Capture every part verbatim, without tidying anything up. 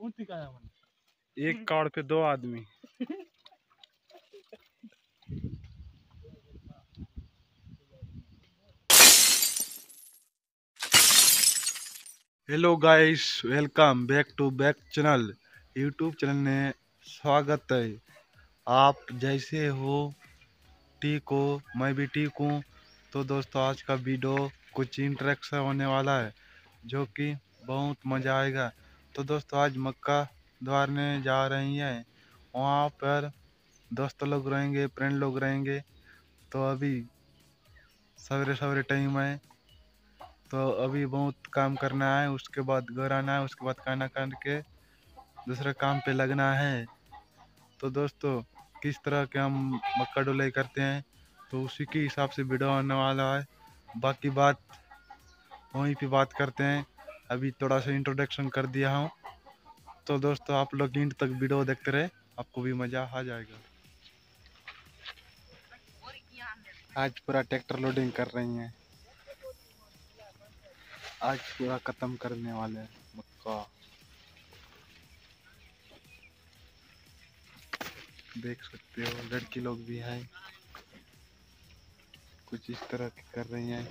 एक कार्ड पे दो आदमी। Hello guys, welcome back to back channel. YouTube channel में स्वागत है। आप जैसे हो ठीक हो, मैं भी ठीक हूँ। तो दोस्तों, आज का वीडियो कुछ इंटरेक्शन होने वाला है जो कि बहुत मज़ा आएगा। तो दोस्तों, आज मक्का द्वारने जा रही हैं। वहाँ पर दोस्त लोग रहेंगे, फ्रेंड लोग रहेंगे। तो अभी सवेरे सवेरे टाइम है, तो अभी बहुत काम करना है। उसके बाद घर आना है, उसके बाद खाना खा के दूसरे काम पे लगना है। तो दोस्तों, किस तरह के हम मक्का ढुलाई करते हैं, तो उसी के हिसाब से वीडियो आने वाला है। बाकी बात वहीं पे बात करते हैं। अभी थोड़ा सा इंट्रोडक्शन कर दिया हूँ। तो दोस्तों, आप लोग इंट तक वीडियो देखते रहे, आपको भी मज़ा आ जाएगा। आज पूरा ट्रैक्टर लोडिंग कर रही हैं। आज पूरा खत्म करने वाले हैं मक्का। देख सकते हो, लड़की लोग भी हैं, कुछ इस तरह की कर रही हैं,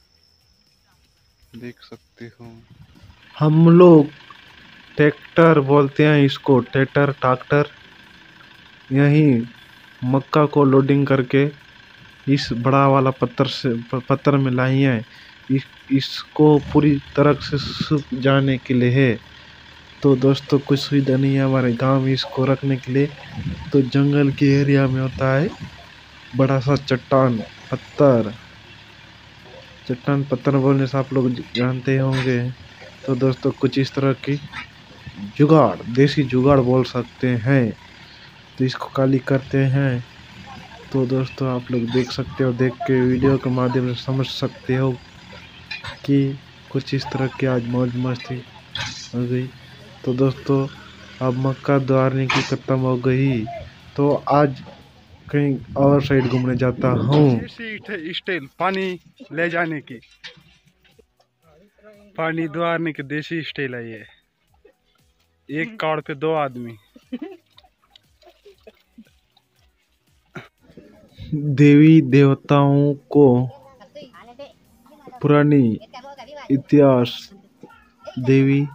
देख सकते हो। हम लोग ट्रैक्टर बोलते हैं इसको, ट्रैक्टर ट्रैक्टर। यही मक्का को लोडिंग करके इस बड़ा वाला पत्थर से पत्थर में लाई है। इस, इसको पूरी तरह से सूख जाने के लिए है। तो दोस्तों, कुछ सुविधा नहीं है हमारे गांव में इसको रखने के लिए। तो जंगल के एरिया में होता है बड़ा सा चट्टान पत्थर। चट्टान पत्थर बोलने से आप लोग जानते होंगे। तो दोस्तों, कुछ इस तरह की जुगाड़, देसी जुगाड़ बोल सकते हैं। तो इसको काली करते हैं। तो दोस्तों, आप लोग देख सकते हो, देख के वीडियो के माध्यम से समझ सकते हो कि कुछ इस तरह की आज मौज मस्ती हो गई। तो दोस्तों, अब मक्का द्वारने की खत्म हो गई, तो आज कहीं और साइड घूमने जाता हूँ। स्टाइल पानी ले जाने की, पानी द्वारने की देसी स्टाइल है ये। एक कार्ड पे दो आदमी। देवी देवताओं को पुरानी इतिहास, देवी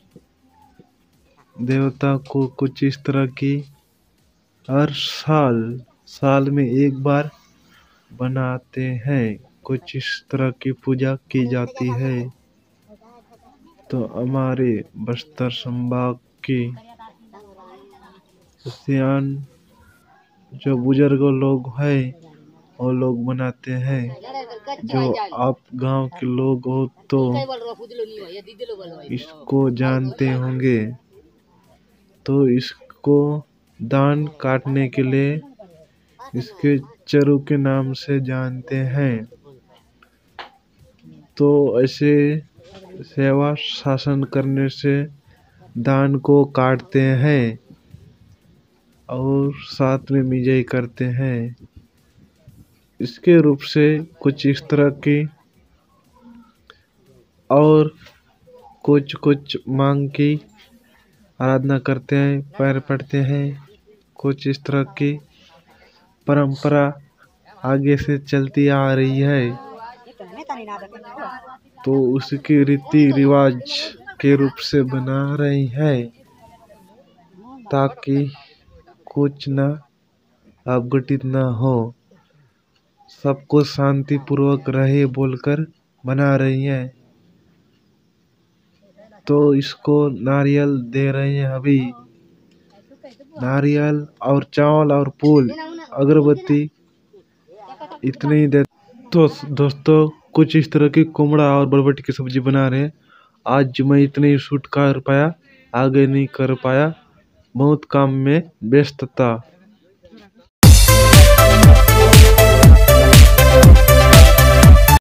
देवता को कुछ इस तरह की हर साल साल में एक बार बनाते हैं। कुछ इस तरह की पूजा की जाती है। तो हमारे बस्तर संभाग के सियान जो बुजुर्ग लोग हैं, वो लोग बनाते हैं। जो आप गांव के लोग हो तो इसको जानते होंगे। तो इसको धान काटने के लिए इसके चरु के नाम से जानते हैं। तो ऐसे सेवा शासन करने से धान को काटते हैं और साथ में मिजाई करते हैं। इसके रूप से कुछ इस तरह की और कुछ कुछ मांग की आराधना करते हैं, पैर पड़ते हैं। कुछ इस तरह की परंपरा आगे से चलती आ रही है। तो उसकी रीति रिवाज के रूप से बना रही है, ताकि कुछ न अवघटित न हो, सबको शांति पूर्वक रहे बोलकर बना रही है। तो इसको नारियल दे रहे हैं अभी, नारियल और चावल और फूल अगरबत्ती इतने ही दे। तो दोस्तों, कुछ इस तरह की कुमड़ा और बरबटी की सब्जी बना रहे हैं। आज मैं इतने ही शूट कर पाया, आगे नहीं कर पाया, बहुत काम में व्यस्त था।